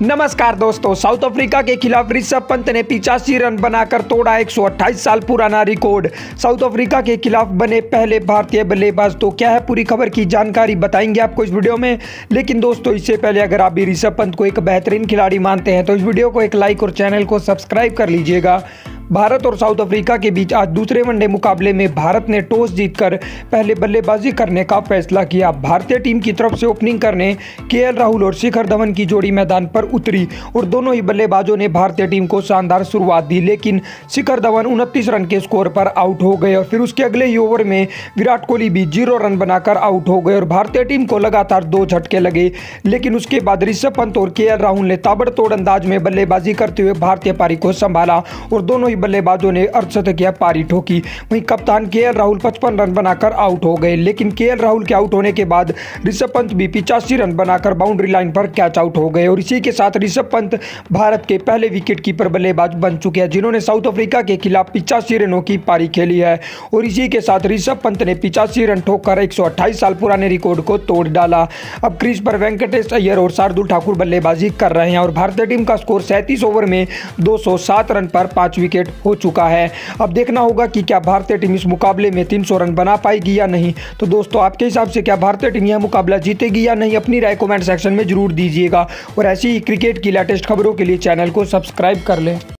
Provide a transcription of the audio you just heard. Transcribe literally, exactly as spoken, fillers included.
नमस्कार दोस्तों, south Africa के खिलाफ ऋषभ पंत ने पिचासी रन बनाकर तोड़ा एक सौ अट्ठाईस साल पुराना रिकॉर्ड। साउथ अफ्रीका के खिलाफ बने पहले भारतीय बल्लेबाज। तो क्या है पूरी खबर की जानकारी बताएंगे आपको इस वीडियो में। लेकिन दोस्तों इससे पहले अगर आप भी ऋषभ पंत को एक बेहतरीन खिलाड़ी मानते हैं तो इस वीडियो को एक लाइक और चैनल को सब्सक्राइब कर लीजिएगा। भारत और साउथ अफ्रीका के बीच आज दूसरे वनडे मुकाबले में भारत ने टॉस जीतकर पहले बल्लेबाजी करने का फैसला किया। भारतीय टीम की तरफ से ओपनिंग करने केएल राहुल और शिखर धवन की जोड़ी मैदान पर उतरी और दोनों ही बल्लेबाजों ने भारतीय टीम को शानदार शुरुआत दी। लेकिन शिखर धवन उनतीस रन के स्कोर पर आउट हो गए और फिर उसके अगले ही ओवर में विराट कोहली भी जीरो रन बनाकर आउट हो गए और भारतीय टीम को लगातार दो झटके लगे। लेकिन उसके बाद ऋषभ पंत और केएल राहुल ने ताबड़तोड़ अंदाज में बल्लेबाजी करते हुए भारतीय पारी को संभाला और दोनों बल्लेबाजों ने अर्धशतकीय पारी ठोकी। वहीं कप्तान केएल राहुल पचपन रन बनाकर आउट हो गए। लेकिन केएल राहुल के आउट होने के बाद ऋषभ पंत भी पिचासी रन बनाकर बाउंड्री लाइन पर कैच आउट हो गए और इसी के साथ ऋषभ पंत भारत के पहले विकेट कीपर बल्लेबाज बन चुके हैं जिन्होंने साउथ अफ्रीका के खिलाफ पिचासी रनों की पारी खेली है। और इसी के साथ ऋषभ पंत ने पिचासी रन ठोककर एक सौ अट्ठाईस साल पुराने रिकॉर्ड को तोड़ डाला। अब क्रीज पर वेंकटेश अय्यर और शार्दुल ठाकुर बल्लेबाजी कर रहे हैं और भारतीय टीम का स्कोर सैंतीस ओवर में दो सौ सात रन पर पांच विकेट हो चुका है। अब देखना होगा कि क्या भारतीय टीम इस मुकाबले में तीन सौ रन बना पाएगी या नहीं। तो दोस्तों आपके हिसाब से क्या भारतीय टीम यह मुकाबला जीतेगी या नहीं, अपनी राय कमेंट सेक्शन में जरूर दीजिएगा और ऐसी ही क्रिकेट की लेटेस्ट खबरों के लिए चैनल को सब्सक्राइब कर लें।